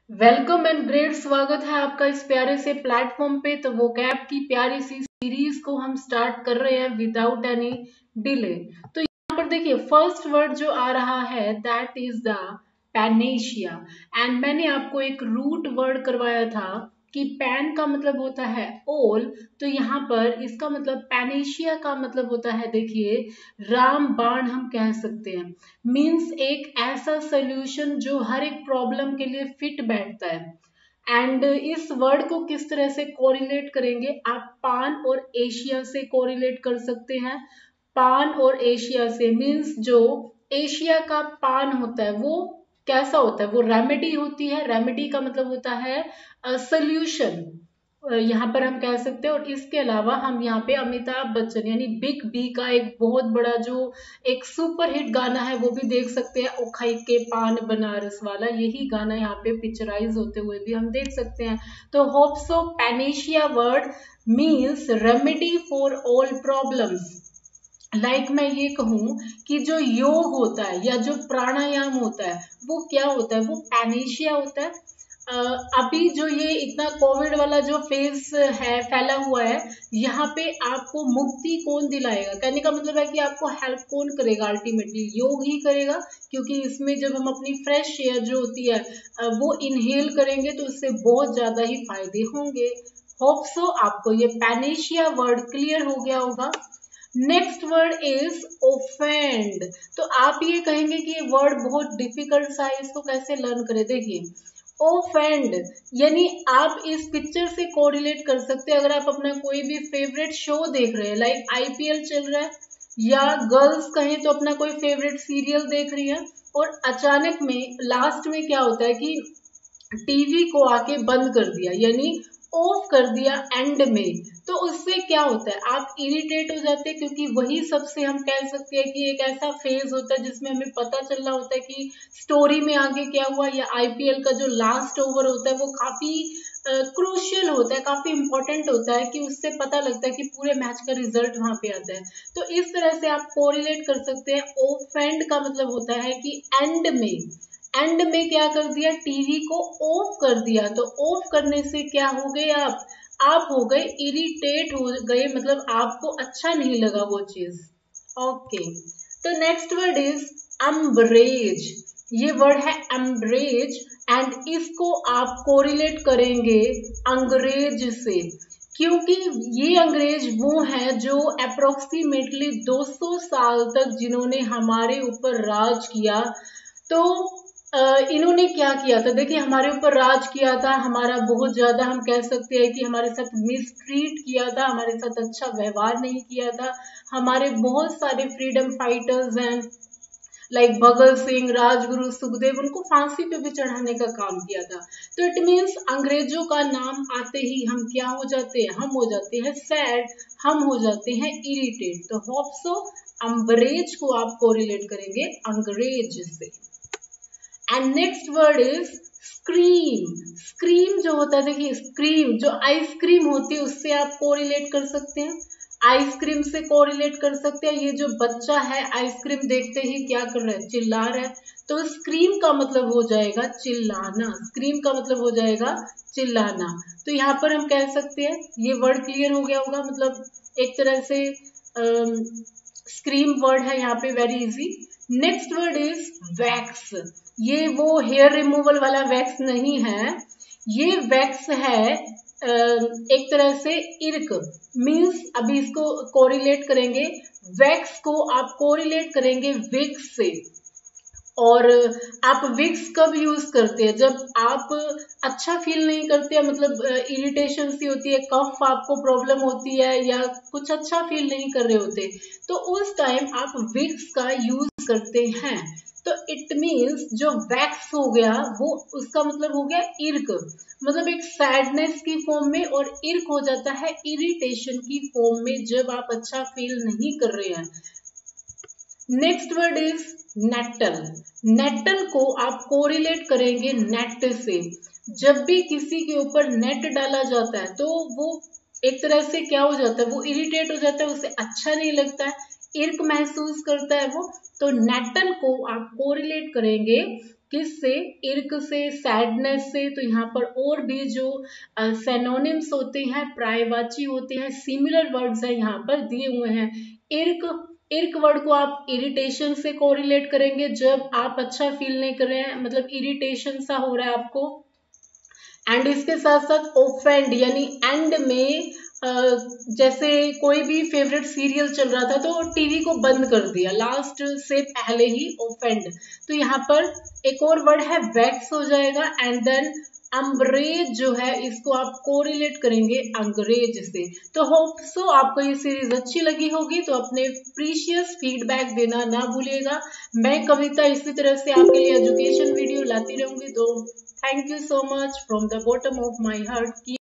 Welcome and great स्वागत है आपका इस प्यारे से प्लेटफॉर्म पे। तो वोकैब की प्यारी सी सीरीज को हम स्टार्ट कर रहे हैं विदाउट एनी डिले। तो यहाँ पर देखिए फर्स्ट वर्ड जो आ रहा है that is the panacea. And मैंने आपको एक रूट वर्ड करवाया था कि पैन का मतलब होता है ओल, तो यहाँ पर इसका मतलब पैनेशिया का मतलब होता है देखिए रामबाण हम कह सकते हैं। मीन्स एक ऐसा सोल्यूशन जो हर एक प्रॉब्लम के लिए फिट बैठता है। एंड इस वर्ड को किस तरह से कोरिलेट करेंगे, आप पान और एशिया से कोरिलेट कर सकते हैं। पान और एशिया से मीन्स जो एशिया का पान होता है वो कैसा होता है, वो रेमेडी होती है। रेमेडी का मतलब होता है सोल्यूशन, यहाँ पर हम कह सकते हैं। और इसके अलावा हम यहाँ पे अमिताभ बच्चन यानी बिग बी का एक बहुत बड़ा जो एक सुपर हिट गाना है वो भी देख सकते हैं, ओ खाई के पान बनारस वाला। यही गाना यहाँ पे पिक्चराइज होते हुए भी हम देख सकते हैं। तो hope so panacea word means remedy for all problems. Like मैं ये कहूं कि जो योग होता है या जो प्राणायाम होता है वो क्या होता है, वो पैनेशिया होता है। अभी जो ये इतना कोविड वाला जो फेज है फैला हुआ है, यहाँ पे आपको मुक्ति कौन दिलाएगा, कहने का मतलब है कि आपको हेल्प कौन करेगा, अल्टीमेटली योग ही करेगा। क्योंकि इसमें जब हम अपनी फ्रेश एयर जो होती है वो इनहेल करेंगे तो उससे बहुत ज्यादा ही फायदे होंगे। होप सो आपको ये पैनेशिया वर्ड क्लियर हो गया होगा। Next word is offend. तो आप ये कहेंगे कि ये वर्ड बहुत डिफिकल्ट सा है, इसको कैसे लर्न करें। देखिए ओफेंड यानी आप इस पिक्चर से कोरिलेट कर सकते हैं। अगर आप अपना कोई भी फेवरेट शो देख रहे हैं, लाइक आईपीएल चल रहा है, या गर्ल्स कहें तो अपना कोई फेवरेट सीरियल देख रही है, और अचानक में लास्ट में क्या होता है कि टीवी को आके बंद कर दिया यानी ऑफ कर दिया एंड में, तो उससे क्या होता है आप इरिटेट हो जाते हैं। क्योंकि वही सबसे हम कह सकते हैं कि एक ऐसा फेज होता है जिसमें हमें पता चल रहा होता है कि स्टोरी में आगे क्या हुआ, या आईपीएल का जो लास्ट ओवर होता है वो काफी क्रूशियल होता है, काफी इंपॉर्टेंट होता है, कि उससे पता लगता है कि पूरे मैच का रिजल्ट वहां पे आता है। तो इस तरह से आप कोरिलेट कर सकते हैं। ऑफेंड का मतलब होता है कि एंड में क्या कर दिया, टीवी को ऑफ कर दिया। तो ऑफ करने से क्या हो गए आप हो गए इरिटेट हो गए, मतलब आपको अच्छा नहीं लगा वो चीज। ओके, तो नेक्स्ट वर्ड इज अम्ब्रेज। ये वर्ड है अम्ब्रेज एंड इसको आप कोरिलेट करेंगे अंग्रेज से। क्योंकि ये अंग्रेज वो हैं जो अप्रोक्सीमेटली 200 साल तक जिन्होंने हमारे ऊपर राज किया। तो इन्होंने क्या किया था, देखिए हमारे ऊपर राज किया था, हमारा बहुत ज्यादा हम कह सकते हैं कि हमारे साथ मिसट्रीट किया था, हमारे साथ अच्छा व्यवहार नहीं किया था। हमारे बहुत सारे फ्रीडम फाइटर्स हैं, लाइक भगत सिंह, राजगुरु, सुखदेव, उनको फांसी पे भी चढ़ाने का काम किया था। तो इट मीन्स अंग्रेजों का नाम आते ही हम क्या हो जाते हैं, हम हो जाते हैं सैड, हम हो जाते हैं इरिटेट। तो होप सो अंग्रेज को आप कोरिलेट करेंगे अंग्रेज से। And next word is scream. Scream जो होता है, देखिए स्क्रीम जो आइसक्रीम होती है उससे आप कोरिलेट कर सकते हैं, आइसक्रीम से कोरिलेट कर सकते हैं। ये जो बच्चा है आइसक्रीम देखते ही क्या कर रहा है, चिल्ला रहा है। तो स्क्रीम का मतलब हो जाएगा चिल्लाना, स्क्रीम का मतलब हो जाएगा चिल्लाना। तो यहाँ पर हम कह सकते हैं ये वर्ड क्लियर हो गया होगा, मतलब एक तरह से स्क्रीम वर्ड है यहाँ पे, very easy. Next word is wax. ये वो हेयर रिमूवल वाला वैक्स नहीं है, ये वैक्स है एक तरह से इर्क। मीन्स अभी इसको कोरिलेट करेंगे, वैक्स को आप कोरिलेट करेंगे विक्स से। और आप विक्स कब यूज करते हैं, जब आप अच्छा फील नहीं करते हैं, मतलब इरिटेशन सी होती है, कफ आपको प्रॉब्लम होती है, या कुछ अच्छा फील नहीं कर रहे होते, तो उस टाइम आप विक्स का यूज करते हैं। तो इट मीन्स जो वैक्स हो गया वो उसका मतलब हो गया इर्क, मतलब एक सैडनेस की फॉर्म में, और इर्क हो जाता है इरिटेशन की फॉर्म में जब आप अच्छा फील नहीं कर रहे हैं। Next word is nettle. Nettle को आप कोरिलेट करेंगे नेट से। जब भी किसी के ऊपर नेट डाला जाता है तो वो एक तरह से क्या हो जाता है, वो इरिटेट हो जाता है, उसे अच्छा नहीं लगता है, इर्क महसूस करता है वो। तो नेटल को आप कोरिलेट करेंगे किससे, इर्क से, सैडनेस से। तो यहाँ पर और भी जो सेनोनिम्स होते हैं, पर्यायवाची होते हैं, सिमिलर वर्ड्स है यहाँ पर दिए हुए हैं। इर्क, इर्क वर्ड को आप इरिटेशन से कोरिलेट करेंगे, जब आप अच्छा फील नहीं कर रहे हैं, मतलब इरिटेशन सा हो रहा है आपको। एंड इसके साथ साथ ओफेंड, यानी एंड में जैसे कोई भी फेवरेट सीरियल चल रहा था तो टीवी को बंद कर दिया लास्ट से पहले ही, ओफेंड। तो यहाँ पर एक और वर्ड है वैक्स हो जाएगा। एंड देन अंग्रेज जो है, इसको आप कोरिलेट करेंगे अंग्रेज से। तो होप सो आपको ये सीरीज अच्छी लगी होगी, तो अपने प्रीशियस फीडबैक देना ना भूलिएगा। मैं कविता इसी तरह से आपके लिए एजुकेशन वीडियो लाती रहूंगी। तो thank you so much from the bottom of my heart.